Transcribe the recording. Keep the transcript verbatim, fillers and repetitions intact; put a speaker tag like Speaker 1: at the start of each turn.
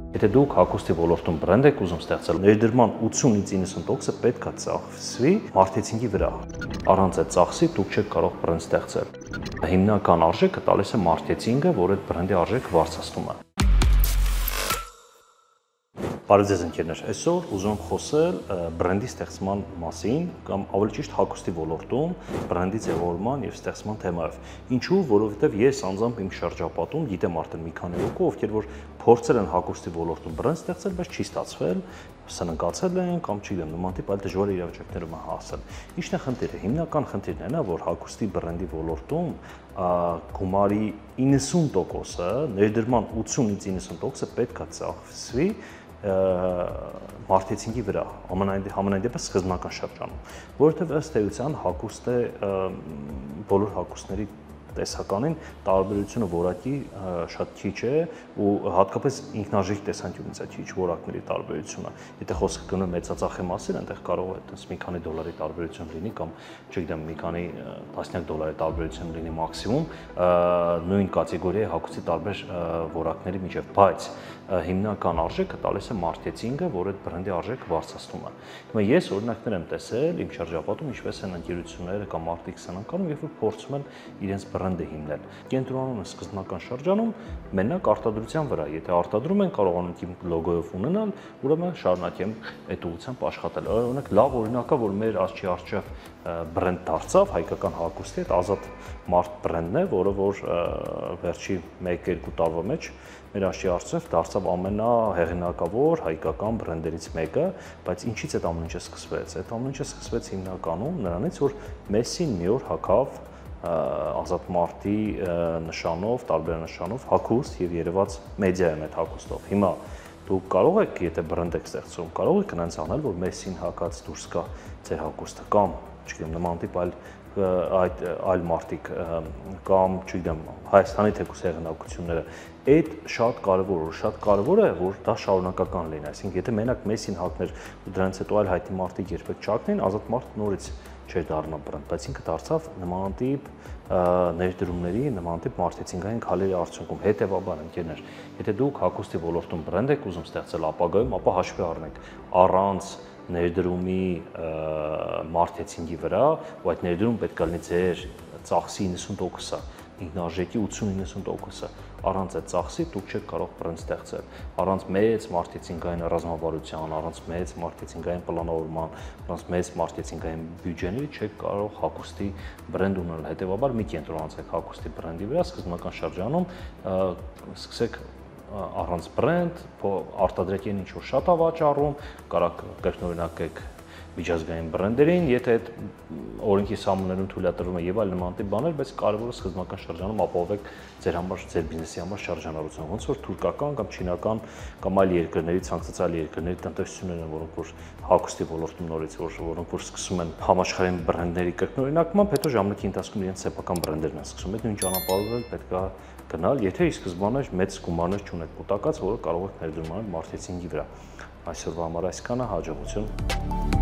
Speaker 1: Եթե դուք հագուստի ոլորտում բրենդ եք ուզում ստեղծել, ներդրման ութսունից իննսուն տոկոսը պետք է ծախսվի մարքեթինգի վրա։ Առանց այդ ծախսի դուք չեք կարող բրենդ ստեղծել։ Հիմնական արժեքը տալիս է մարքեթինգը, որ այդ բրենդի արժեքը բարձրացնում է։ Բարև ձեզ ընկերներ, այսօր ուզում եմ խոսել բրենդի ստեղծման մասին կամ ավելի ճիշտ հագուստի ոլորտում բրենդի ձևավորման եւ ստեղծման թեմայով։ Ինչու, որովհետեւ ես անձամբ իմ շրջապատում գիտեմ արդեն մի քանի հոգու, ովքեր որ փորձել են հագուստի ոլորտում բրենդ ստեղծել, բայց չի ստացվել, սննկացել են կամ չգիտեմ, նման տիպ այլ դժվար իրավիճակներում են հասել։ Ինչն է խնդիրը։ Հիմնական խնդիրն է նա, որ հագուստի բրենդի ոլորտում գումարի իննսուն տոկոսը, ներդրման ութսունից իննսուն տոկոսը պետք է ծախսվի մարքեթինգի վրա, համենայն դեպս սկզբնական շրջանում, որովհետև ըստ էության հագուստը բոլոր հագուստների տեսականին տարբերությունը որակի շատ քիչ է ու հատկապես ինքնարժեքի տեսանկյունից է քիչ որակների տարբերությունը։ Եթե խոսքը գնում մեծածախի մասին, այնտեղ կարող է այդպես մի քանի դոլարի տարբերություն լինի կամ չգիտեմ, մի քանի տասնյակ դոլարի տարբերություն լինի մաքսիմում նույն կատեգորիայի հագուստի տարբեր որակների միջև, բայց հիմնական արժեքը տալիս է մարքեթինգը, որ այդ բրենդի արժեքը բարձրացնում է։ Հիմա ես օրինակներ եմ տեսել իմ շրջապատում, ինչպես են ընկերությունները կամ մարդիկ են անում, երբ որ փորձում են իրենց բրենդը հիմնել։ Կենտրոնանում են սկզբնական շրջանում մենակ արտադրության վրա։ Եթե արտադրում են, կարողանում իմ լոգոյով ունենալ, ուրեմն շարունակեմ այդ ուղղությամբ աշխատել։ Օրինակ լավ օրինակ է, որ մեր աչքի առջև բրենդ դարձավ հայկական հագուստի այդ ազատ մարդ բրենդն է, որը որ վերջի մեկ-երկու տարվա մեջ մեր աչքի առջև դարձավ ամենահեղինակավոր հայկական բրենդերից մեկը, բայց ինչից այդ ամեն ինչը սկսվեց։ Այդ ամեն ինչը սկսվեց հիմնականում նրանից, որ Մեսսին մի օր հագավ ազատ մարդի նշանով, տարբերանշանով հագուստ եւ երևաց մեդիայում այդ հագուստով։ Հիմա դուք կարող եք, եթե բրենդ եք ստեղծում, կարող եք նրանց անել, որ Մեսսին հագած դուրս գա ձեր հագուստը կամ, չգիտեմ, նման տիպ այլ այդ այլ մարդիկ կամ, չգիտեմ, Հայաստանի թեկուզ հեղինակությունները, այդ շատ կարևոր է, շատ կարևոր է, որ դա շարունակական լինի, այսինքն եթե մենակ Մեսսին հագներ ու դրանից հետո այլ հայտնի մարդիկ երբեք չհագնեն, ազատ մարդ նորից չէր դառնա բրենդ, բայց ինքը դարձավ նման տիպ ներդրումների, նման տիպ մարքեթինգային քայլերի արդյունքում։ Հետևաբար, ընկերներ, եթե դուք հագուստի ոլորտում բրենդ եք ուզում ստեղծել ապագայում, ապա հաշվի առնեք առանց ներդրումի մարքեթինգի վրա, ու այդ ներդրումը պետք է լինի ձեր ծախսի իննսուն տոկոսը, ինքնարժեքի ութսուն-իննսուն տոկոսը, առանց այդ ծախսի դուք չեք կարող բրենդ ստեղծել, առանց մեծ մարքեթինգային ռազմավարության, առանց մեծ մարքեթինգային պլանավորման, առանց մեծ մարքեթինգային բյուջեների չեք կարող հագուստի բրենդ ունենալ։ Հետևաբար մի կենտրոնացեք հագուստի բրենդի վրա, սկզբնական շրջանում սկսեք առանց բրենդ, արտադրեք այն ինչ որ շատ է վաճառում, կարող կրկնօրինակեք միջազգային բրենդերին, եթե այդ օրենքի սահմաններում թույլատրվում է եւ այլ նման տիպ բաներ, բայց կարևորը սկզբնական շրջանում ապահովեք ձեր համար, ձեր բիզնեսի համար շարժանառությունը, ոնց որ թուրքական կամ չինական կամ այլ երկրների, ցանկացած երկրների տնտեսություններն են, որոնք որ հագուստի ոլորտում նորից որ որոնք որ սկսում են համաշխարհային բրենդերի կրկնօրինակմամբ, հետո ժամանակի ընթացքում իրենց սեփական բրենդերն են սկսում։ Այդ նույն ճանապարհով պետք է գնալ, եթե ի սկզբանե մեծ գումարներ չունեք կուտակած, որը կարող եք ներդրում անել մարքեթինգի վրա։ Այսօրվա համար այսքանը, հաջողություն։